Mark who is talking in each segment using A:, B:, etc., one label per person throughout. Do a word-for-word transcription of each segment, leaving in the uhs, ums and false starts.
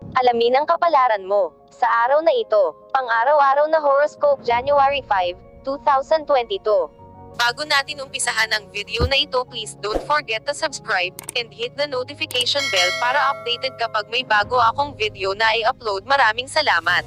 A: Alamin ang kapalaran mo. Sa araw na ito, pang-araw-araw na horoscope January fifth, two thousand twenty-two. Bago natin umpisahan ang video na ito, please don't forget to subscribe, and hit the notification bell para updated kapag may bago akong video na i-upload. Maraming salamat!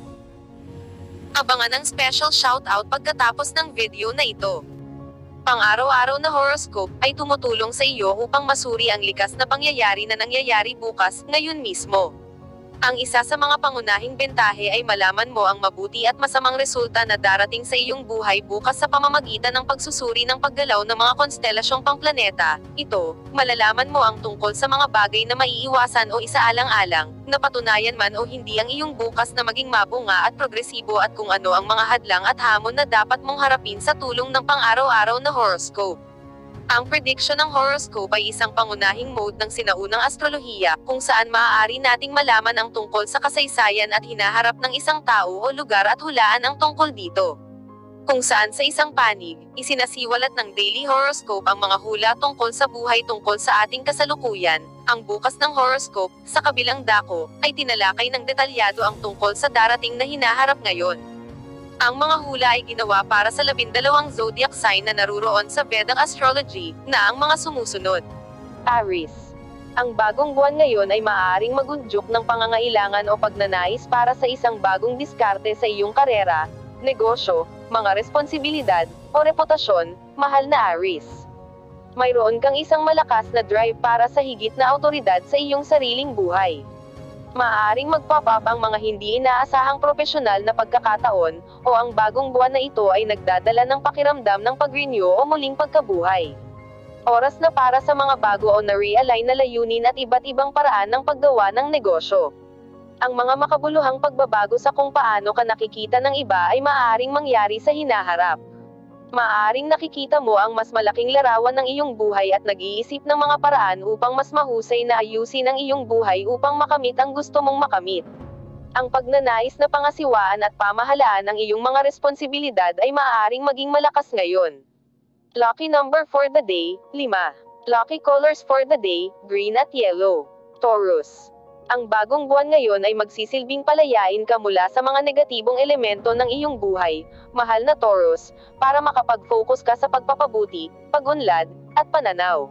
A: Abangan ang special shoutout pagkatapos ng video na ito. Pang-araw-araw na horoscope ay tumutulong sa iyo upang masuri ang likas na pangyayari na nangyayari bukas, ngayon mismo. Ang isa sa mga pangunahing bentahe ay malaman mo ang mabuti at masamang resulta na darating sa iyong buhay bukas sa pamamagitan ng pagsusuri ng paggalaw ng mga konstelasyong pangplaneta. Ito, malalaman mo ang tungkol sa mga bagay na maiiwasan o isaalang-alang, napatunayan man o hindi ang iyong bukas na maging mabunga at progresibo, at kung ano ang mga hadlang at hamon na dapat mong harapin sa tulong ng pang-araw-araw na horoscope. Ang prediction ng horoscope ay isang pangunahing mode ng sinaunang astrolohiya, kung saan maaari nating malaman ang tungkol sa kasaysayan at hinaharap ng isang tao o lugar at hulaan ang tungkol dito. Kung saan sa isang panig, isinasiwalat ng daily horoscope ang mga hula tungkol sa buhay tungkol sa ating kasalukuyan. Ang bukas ng horoscope, sa kabilang dako, ay tinalakay ng detalyado ang tungkol sa darating na hinaharap ngayon. Ang mga hula ay ginawa para sa labindalawang zodiac sign na naruroon sa Vedic astrology, na ang mga sumusunod. Aries. Ang bagong buwan ngayon ay maaaring magudyok ng pangangailangan o pagnanais para sa isang bagong diskarte sa iyong karera, negosyo, mga responsibilidad, o reputasyon, mahal na Aries. Mayroon kang isang malakas na drive para sa higit na awtoridad sa iyong sariling buhay. Maaaring mag-pop up ang mga hindi inaasahang propesyonal na pagkakataon, o ang bagong buwan na ito ay nagdadala ng pakiramdam ng pag-renew o muling pagkabuhay. Oras na para sa mga bago o na-realign na layunin at iba't ibang paraan ng paggawa ng negosyo. Ang mga makabuluhang pagbabago sa kung paano ka nakikita ng iba ay maaaring mangyari sa hinaharap. Maaaring nakikita mo ang mas malaking larawan ng iyong buhay at nag-iisip ng mga paraan upang mas mahusay na ayusin ang iyong buhay upang makamit ang gusto mong makamit. Ang pagnanais na pangasiwaan at pamahalaan ng iyong mga responsibilidad ay maaaring maging malakas ngayon. Lucky number for the day, lima. Lucky colors for the day, green at yellow. Taurus. Ang bagong buwan ngayon ay magsisilbing palayain ka mula sa mga negatibong elemento ng iyong buhay, mahal na Taurus, para makapag-focus ka sa pagpapabuti, pag-unlad, at pananaw.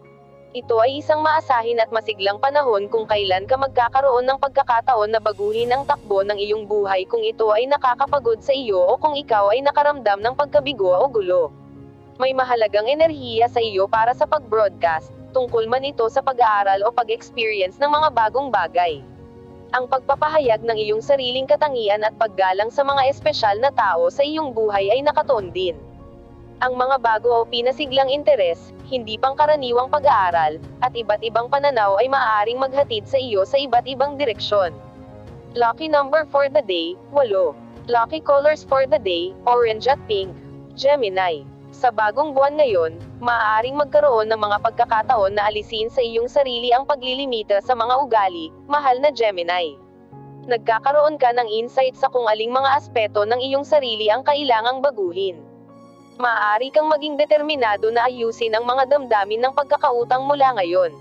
A: Ito ay isang maasahin at masiglang panahon kung kailan ka magkakaroon ng pagkakataon na baguhin ang takbo ng iyong buhay kung ito ay nakakapagod sa iyo o kung ikaw ay nakaramdam ng pagkabigo o gulo. May mahalagang enerhiya sa iyo para sa pag-broadcast, tungkol man ito sa pag-aaral o pag-experience ng mga bagong bagay. Ang pagpapahayag ng iyong sariling katangian at paggalang sa mga espesyal na tao sa iyong buhay ay nakatuon din. Ang mga bago o pinasiglang interes, hindi pangkaraniwang pag-aaral, at iba't ibang pananaw ay maaaring maghatid sa iyo sa iba't ibang direksyon. Lucky number for the day, walo. Lucky colors for the day, orange at pink. Gemini. Sa bagong buwan ngayon, maaaring magkaroon ng mga pagkakataon na alisin sa iyong sarili ang paglilimita sa mga ugali, mahal na Gemini. Nagkakaroon ka ng insight sa kung aling mga aspeto ng iyong sarili ang kailangang baguhin. Maaari kang maging determinado na ayusin ang mga damdamin ng pagkakautang mula ngayon.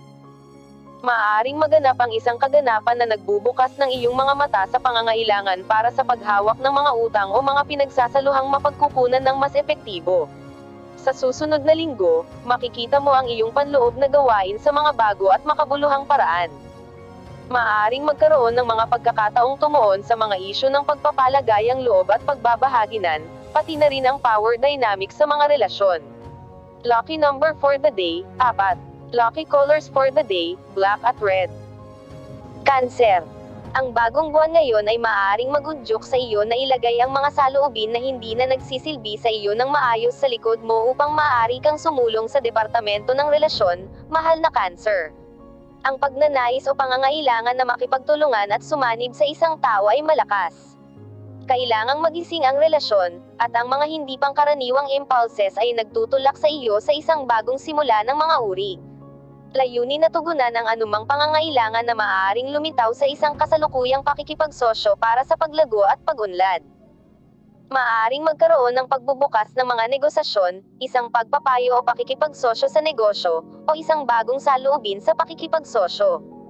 A: Maaaring maganap ang isang kaganapan na nagbubukas ng iyong mga mata sa pangangailangan para sa paghawak ng mga utang o mga pinagsasaluhang mapagkukunan ng mas epektibo. Sa susunod na linggo, makikita mo ang iyong panloob na gawain sa mga bago at makabuluhang paraan. Maaaring magkaroon ng mga pagkakataong tumuon sa mga isyu ng pagpapalagayang loob at pagbabahaginan, pati na rin ang power dynamics sa mga relasyon. Lucky number for the day, apat. Lucky colors for the day, black at red. Cancer. Ang bagong buwan ngayon ay maaaring magudyok sa iyo na ilagay ang mga saloobin na hindi na nagsisilbi sa iyo ng maayos sa likod mo upang maaari kang sumulong sa departamento ng relasyon, mahal na Cancer. Ang pagnanais o pangangailangan na makipagtulungan at sumanib sa isang tao ay malakas. Kailangang magising ang relasyon, at ang mga hindi pangkaraniwang impulses ay nagtutulak sa iyo sa isang bagong simula ng mga uri. Layunin na tugunan ang anumang pangangailangan na maaaring lumitaw sa isang kasalukuyang pakikipagsosyo para sa paglago at pag-unlad. Maaaring magkaroon ng pagbubukas ng mga negosasyon, isang pagpapayo o pakikipagsosyo sa negosyo, o isang bagong saloobin sa pakikipagsosyo.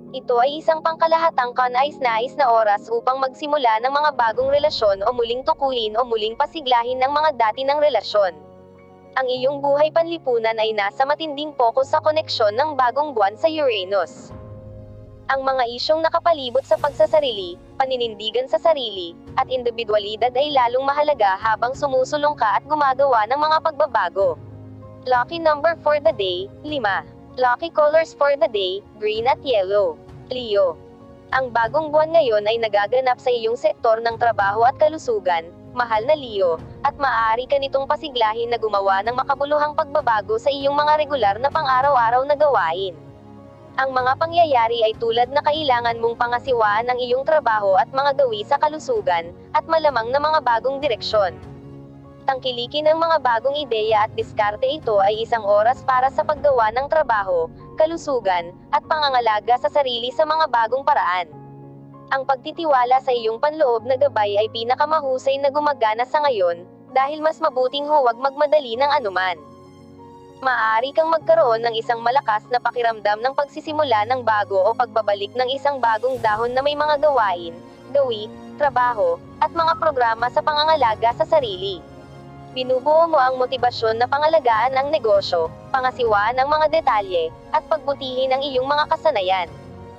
A: Ito ay isang pangkalahatang kanais-nais na oras upang magsimula ng mga bagong relasyon o muling tukuyin o muling pasiglahin ng mga dati ng relasyon. Ang iyong buhay panlipunan ay nasa matinding pokus sa koneksyon ng bagong buwan sa Uranus. Ang mga isyong nakapalibot sa pagsasarili, paninindigan sa sarili, at individualidad ay lalong mahalaga habang sumusulong ka at gumagawa ng mga pagbabago. Lucky number for the day, lima. Lucky colors for the day, green at yellow. Leo. Ang bagong buwan ngayon ay nagaganap sa iyong sektor ng trabaho at kalusugan, mahal na Leo, at maaari ka nitong pasiglahin na gumawa ng makabuluhang pagbabago sa iyong mga regular na pang-araw-araw na gawain. Ang mga pangyayari ay tulad na kailangan mong pangasiwaan ang iyong trabaho at mga gawi sa kalusugan, at malamang na mga bagong direksyon. Tangkilikin ang mga bagong ideya at diskarte. Ito ay isang oras para sa paggawa ng trabaho, kalusugan, at pangangalaga sa sarili sa mga bagong paraan. Ang pagtitiwala sa iyong panloob na gabay ay pinakamahusay na gumagana sa ngayon, dahil mas mabuting huwag magmadali ng anuman. Maaari kang magkaroon ng isang malakas na pakiramdam ng pagsisimula ng bago o pagbabalik ng isang bagong dahon na may mga gawain, gawi, trabaho, at mga programa sa pangangalaga sa sarili. Binubuo mo ang motibasyon na pangalagaan ang negosyo, pangasiwaan ang mga detalye, at pagbutihin ang iyong mga kasanayan.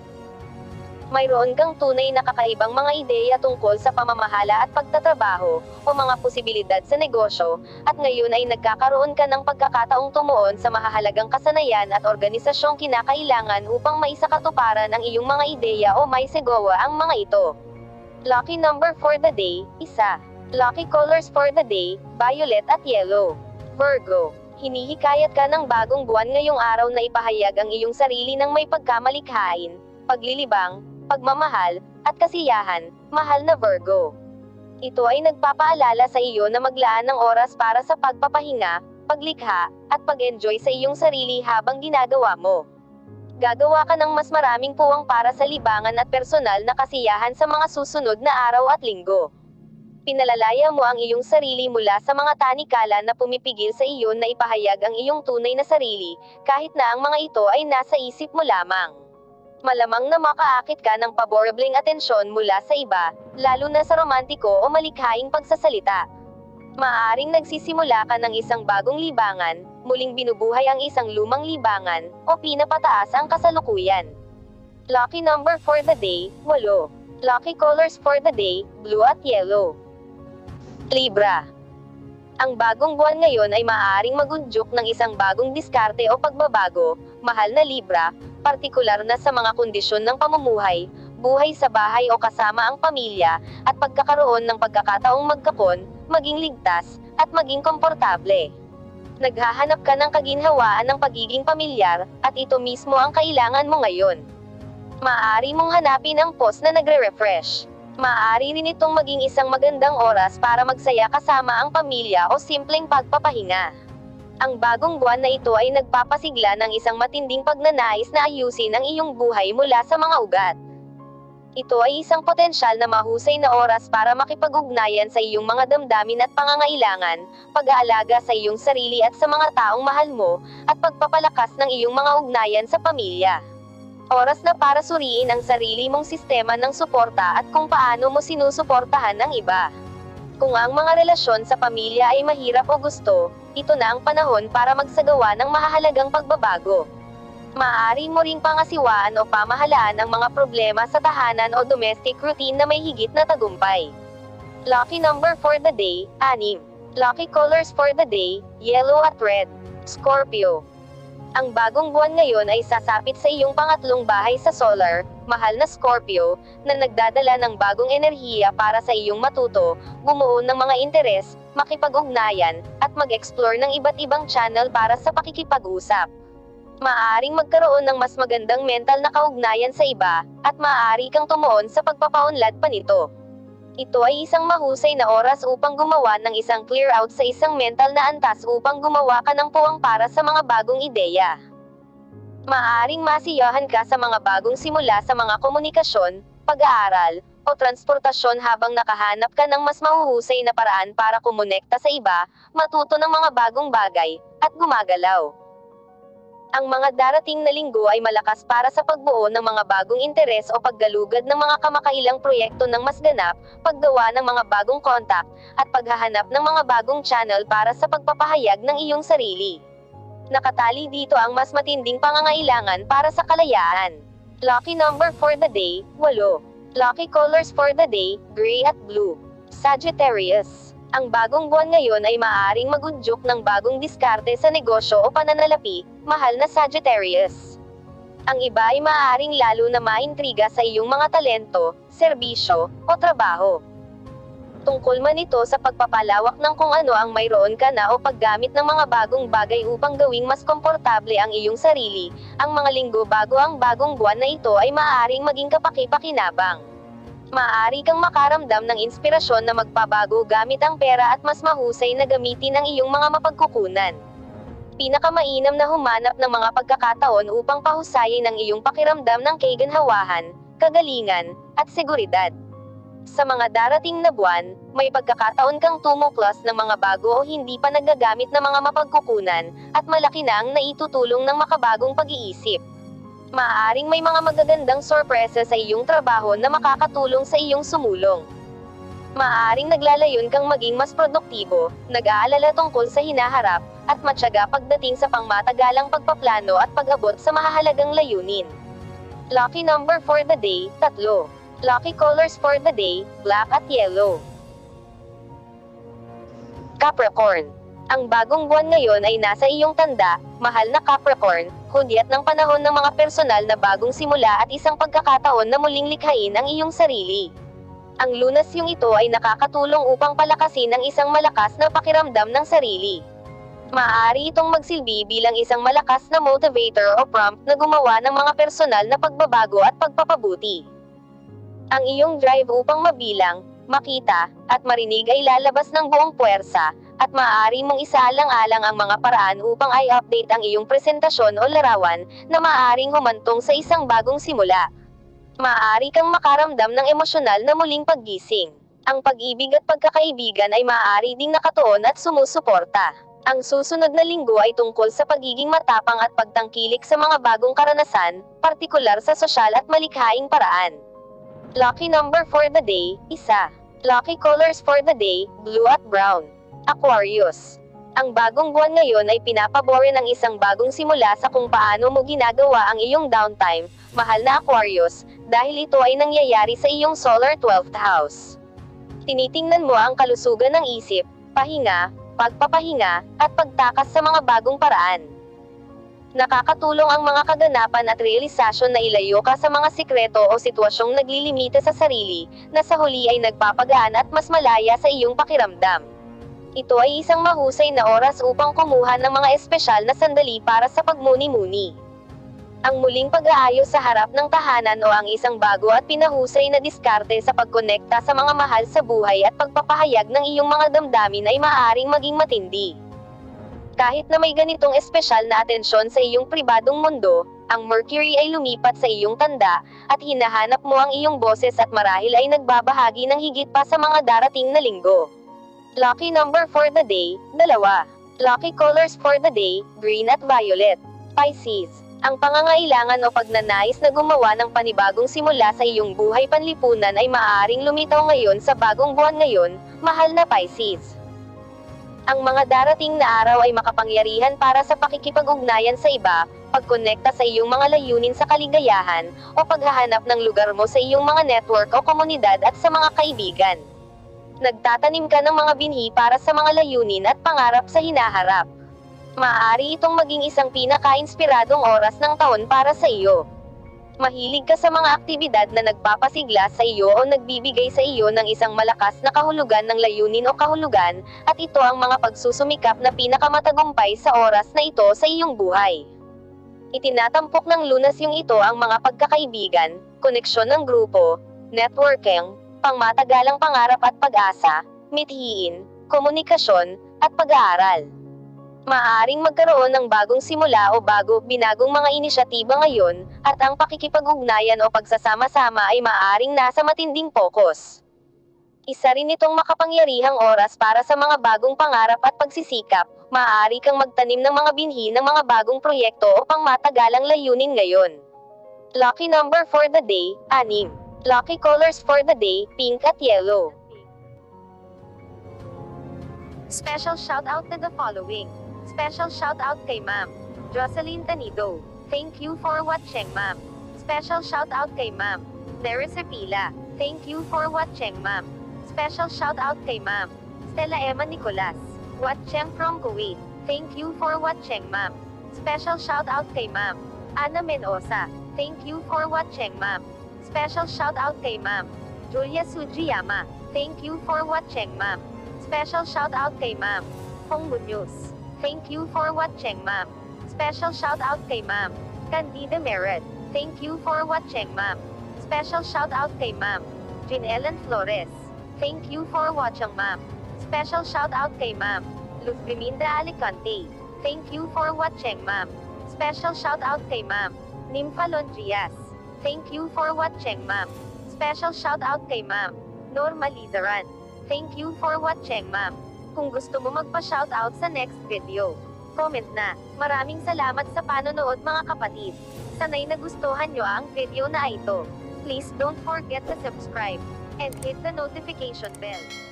A: Mayroon kang tunay na kakaibang mga ideya tungkol sa pamamahala at pagtatrabaho, o mga posibilidad sa negosyo, at ngayon ay nagkakaroon ka ng pagkakataong tumuon sa mahahalagang kasanayan at organisasyong kinakailangan upang maisakatuparan ang iyong mga ideya o maisegawa ang mga ito. Lucky number for the day, isa. Lucky colors for the day, violet at yellow. Virgo. Hinihikayat ka ng bagong buwan ngayong araw na ipahayag ang iyong sarili ng may pagkamalikhain, paglilibang, pagmamahal, at kasiyahan, mahal na Virgo. Ito ay nagpapaalala sa iyo na maglaan ng oras para sa pagpapahinga, paglikha, at pag-enjoy sa iyong sarili habang ginagawa mo. Gagawa ka ng mas maraming puwang para sa libangan at personal na kasiyahan sa mga susunod na araw at linggo. Pinalalaya mo ang iyong sarili mula sa mga tanikala na pumipigil sa iyo na ipahayag ang iyong tunay na sarili, kahit na ang mga ito ay nasa isip mo lamang. Malamang na makaakit ka ng paborableng atensyon mula sa iba, lalo na sa romantiko o malikhaing pagsasalita. Maaring nagsisimula ka ng isang bagong libangan, muling binubuhay ang isang lumang libangan, o pinapataas ang kasalukuyan. Lucky number for the day, walo. Lucky colors for the day, blue at yellow. Libra. Ang bagong buwan ngayon ay maaaring magudyok ng isang bagong diskarte o pagbabago, mahal na Libra, partikular na sa mga kondisyon ng pamumuhay, buhay sa bahay o kasama ang pamilya, at pagkakaroon ng pagkakataong magkapon, maging ligtas, at maging komportable. Naghahanap ka ng kaginhawaan ng pagiging pamilyar, at ito mismo ang kailangan mo ngayon. Maaari mong hanapin ang post na nagre-refresh. Maaari rin itong maging isang magandang oras para magsaya kasama ang pamilya o simpleng pagpapahinga. Ang bagong buwan na ito ay nagpapasigla ng isang matinding pagnanais na ayusin ang iyong buhay mula sa mga ugat. Ito ay isang potensyal na mahusay na oras para makipag-ugnayan sa iyong mga damdamin at pangangailangan, pag-aalaga sa iyong sarili at sa mga taong mahal mo, at pagpapalakas ng iyong mga ugnayan sa pamilya. Oras na para suriin ang sarili mong sistema ng suporta at kung paano mo sinusuportahan ang iba. Kung ang mga relasyon sa pamilya ay mahirap o gusto, ito na ang panahon para magsagawa ng mahahalagang pagbabago. Maaari mo ring pangasiwaan o pamahalaan ang mga problema sa tahanan o domestic routine na may higit na tagumpay. Lucky number for the day, anim. Lucky colors for the day, yellow at red. Scorpio. Ang bagong buwan ngayon ay sasapit sa iyong pangatlong bahay sa solar, mahal na Scorpio, na nagdadala ng bagong enerhiya para sa iyong matuto, bumuo ng mga interes, makipag-ugnayan, at mag-explore ng iba't ibang channel para sa pakikipag-usap. Maaaring magkaroon ng mas magandang mental na kaugnayan sa iba, at maaari kang tumuon sa pagpapaunlad pa nito. Ito ay isang mahusay na oras upang gumawa ng isang clear out sa isang mental na antas upang gumawa ka ng puwang para sa mga bagong ideya. Maaring masiyahan ka sa mga bagong simula sa mga komunikasyon, pag-aaral, o transportasyon habang nakahanap ka ng mas mahuhusay na paraan para kumonekta sa iba, matuto ng mga bagong bagay, at gumagalaw. Ang mga darating na linggo ay malakas para sa pagbuo ng mga bagong interes o paggalugad ng mga kamakailang proyekto ng mas ganap, paggawa ng mga bagong kontak, at paghahanap ng mga bagong channel para sa pagpapahayag ng iyong sarili. Nakatali dito ang mas matinding pangangailangan para sa kalayaan. Lucky number for the day, eight. Lucky colors for the day, gray at blue. Sagittarius. Ang bagong buwan ngayon ay maaaring magudyok ng bagong diskarte sa negosyo o pananalapi, mahal na Sagittarius. Ang iba ay maaaring lalo na maintriga sa iyong mga talento, serbisyo, o trabaho. Tungkol man ito sa pagpapalawak ng kung ano ang mayroon ka na o paggamit ng mga bagong bagay upang gawing mas komportable ang iyong sarili, ang mga linggo bago ang bagong buwan na ito ay maaaring maging kapaki-pakinabang. Maaari kang makaramdam ng inspirasyon na magpabago gamit ang pera at mas mahusay na gamitin ang iyong mga mapagkukunan. Pinakamainam na humanap ng mga pagkakataon upang pahusayin ang iyong pakiramdam ng kaginhawahan, kagalingan, at seguridad. Sa mga darating na buwan, may pagkakataon kang tumuklas ng mga bago o hindi pa nagagamit na mga mapagkukunan, at malaki na ang naitutulong ng makabagong pag-iisip. Maaaring may mga magagandang sorpresa sa iyong trabaho na makakatulong sa iyong sumulong. Maaaring naglalayon kang maging mas produktibo, nag-aalala tungkol sa hinaharap, at matyaga pagdating sa pangmatagalang pagpaplano at pag-abot sa mahahalagang layunin. Lucky number for the day, three. Lucky colors for the day, black at yellow. Capricorn. Ang bagong buwan ngayon ay nasa iyong tanda, mahal na Capricorn, hudyat ng panahon ng mga personal na bagong simula at isang pagkakataon na muling likhain ang iyong sarili. Ang lunas yung ito ay nakakatulong upang palakasin ang isang malakas na pakiramdam ng sarili. Maaari itong magsilbi bilang isang malakas na motivator o prompt na gumawa ng mga personal na pagbabago at pagpapabuti. Ang iyong drive upang mabilang, makita, at marinig ay lalabas ng buong puwersa, at maaari mong isaalang-alang ang mga paraan upang i-update ang iyong presentasyon o larawan, na maaaring humantong sa isang bagong simula. Maaari kang makaramdam ng emosyonal na muling paggising. Ang pag-ibig at pagkakaibigan ay maaari ding nakatuon at sumusuporta. Ang susunod na linggo ay tungkol sa pagiging matapang at pagtangkilik sa mga bagong karanasan, partikular sa sosyal at malikhaing paraan. Lucky number for the day, one. Lucky colors for the day, blue at brown. Aquarius. Ang bagong buwan ngayon ay pinapabore ng isang bagong simula sa kung paano mo ginagawa ang iyong downtime, mahal na Aquarius, dahil ito ay nangyayari sa iyong solar twelfth house. Tinitingnan mo ang kalusugan ng isip, pahinga, pagpapahinga, at pagtakas sa mga bagong paraan. Nakakatulong ang mga kaganapan at realisasyon na ilayo ka sa mga sikreto o sitwasyong naglilimita sa sarili, na sa huli ay nagpapagaan at mas malaya sa iyong pakiramdam. Ito ay isang mahusay na oras upang kumuha ng mga espesyal na sandali para sa pagmuni-muni. Ang muling pag-aayos sa harap ng tahanan o ang isang bago at pinahusay na diskarte sa pagkonekta sa mga mahal sa buhay at pagpapahayag ng iyong mga damdamin ay maaaring maging matindi. Kahit na may ganitong espesyal na atensyon sa iyong pribadong mundo, ang Mercury ay lumipat sa iyong tanda, at hinahanap mo ang iyong boses at marahil ay nagbabahagi ng higit pa sa mga darating na linggo. Lucky number for the day, two. Lucky colors for the day, green at violet. Pisces. Ang pangangailangan o pagnanais na gumawa ng panibagong simula sa iyong buhay panlipunan ay maaaring lumitaw ngayon sa bagong buwan ngayon, mahal na Pisces. Ang mga darating na araw ay makapangyarihan para sa pakikipag-ugnayan sa iba, pagkonekta sa iyong mga layunin sa kaligayahan, o paghahanap ng lugar mo sa iyong mga network o komunidad at sa mga kaibigan. Nagtatanim ka ng mga binhi para sa mga layunin at pangarap sa hinaharap. Maaari itong maging isang pinaka-inspiradong oras ng taon para sa iyo. Mahilig ka sa mga aktibidad na nagpapasigla sa iyo o nagbibigay sa iyo ng isang malakas na kahulugan ng layunin o kahulugan, at ito ang mga pagsusumikap na pinakamatagumpay sa oras na ito sa iyong buhay. Itinatampok ng lunas yung ito ang mga pagkakaibigan, koneksyon ng grupo, networking, pangmatagalang pangarap at pag-asa, mithiin, komunikasyon, at pag-aaral. Maaaring magkaroon ng bagong simula o bago binagong mga inisyatiba ngayon, at ang pakikipag-ugnayan o pagsasama-sama ay maaaring nasa matinding focus. Isa rin itong makapangyarihang oras para sa mga bagong pangarap at pagsisikap. Maaari kang magtanim ng mga binhi ng mga bagong proyekto o pangmatagalang layunin ngayon. Lucky number for the day, anim. Lucky colors for the day, pink at yellow. Special shout out to the following. Special shout out kay Ma'am Jocelyn Tanido. Thank you for watching, Ma'am. Special shout out kay Ma'am Teresa Pila. Thank you for watching, Ma'am. Special shout out kay Ma'am Stella Emma Nicolas. Watching from Kuwait. Thank you for watching, Ma'am. Special shout out kay Ma'am Ana Menosa. Thank you for watching, Ma'am. Special shout out kay Ma'am Julia Sujiyama. Thank you for watching, Ma'am. Special shout out kay Ma'am Hong Munoz. Thank you for watching, Ma'am. Special shout out kay Ma'am Candida Merit. Thank you for watching, Ma'am. Special shout out kay Ma'am Jean Ellen Flores. Thank you for watching, Ma'am. Special shout out kay Ma'am Luz Biminda Alicante. Thank you for watching, Ma'am. Special shout out kay Ma'am Nympha Longias. Thank you for watching, Ma'am. Special shout out kay Ma'am Norma Lizaran. Thank you for watching, Ma'am. Kung gusto mo magpa-shout out sa next video, comment na. Maraming salamat sa panonood, mga kapatid. Sana'y nagustuhan nyo ang video na ito. Please don't forget to subscribe and hit the notification bell.